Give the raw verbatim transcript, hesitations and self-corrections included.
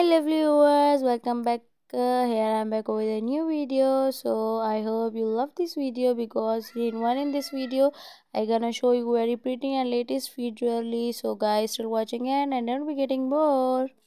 Hi lovely viewers, welcome back. Uh, here I'm back with a new video. So I hope you love this video because in one in this video I gonna show you very pretty and latest feed jewelry. So guys, still watching and and don't be getting bored.